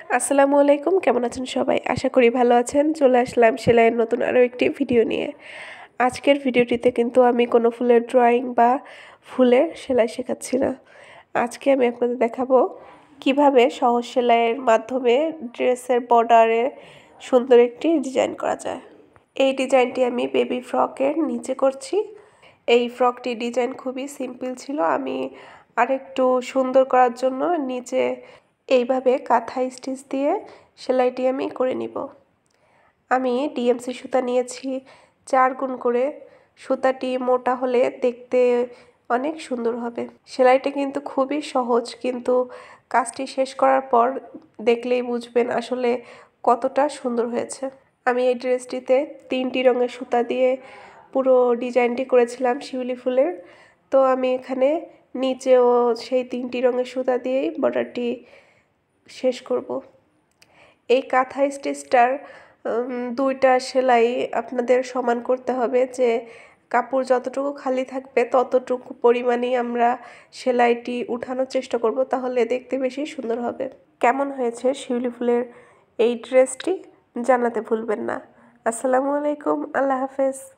আসসালামু আলাইকুম, কেমন আছেন সবাই? আশা করি ভালো আছেন। চলে আসলাম সেলাইয়ের নতুন আরও একটি ভিডিও নিয়ে। আজকের ভিডিওটিতে কিন্তু আমি কোনো ফুলের ড্রয়িং বা ফুলের সেলাই শেখাচ্ছি না। আজকে আমি আপনাদের দেখাবো কিভাবে সহজ সেলাইয়ের মাধ্যমে ড্রেসের বর্ডারে সুন্দর একটি ডিজাইন করা যায়। এই ডিজাইনটি আমি বেবি ফ্রকের নিচে করছি। এই ফ্রকটি ডিজাইন খুবই সিম্পল ছিল। আমি আরেকটু সুন্দর করার জন্য নিচে এইভাবে কাঁথা স্টিচ দিয়ে সেলাইটি আমি করে নিব। আমি ডিএমসি সুতা নিয়েছি 4 গুণ করে। সুতাটি মোটা হলে দেখতে অনেক সুন্দর হবে। সেলাইটি কিন্তু খুবই সহজ, কিন্তু কাজটি শেষ করার পর দেখলেই বুঝবেন আসলে কতটা সুন্দর হয়েছে। আমি এই ড্রেসটিতে 3টি রঙের সুতা দিয়ে পুরো ডিজাইনটি করেছিলাম শিউলি ফুলের। তো আমি এখানে নিচেও সেই 3টি রঙের সুতা দিয়েই বর্ডারটি শেষ করব। এই কাঁথা স্টিচটার 2টা সেলাই আপনাদের সমান করতে হবে, যে কাপড় যতটুকু খালি থাকবে ততটুকু পরিমাণেই আমরা সেলাইটি উঠানোর চেষ্টা করব, তাহলে দেখতে বেশি সুন্দর হবে। কেমন হয়েছে শিউলি ফুলের এই ড্রেসটি জানাতে ভুলবেন না। আসসালামু আলাইকুম, আল্লাহ হাফেজ।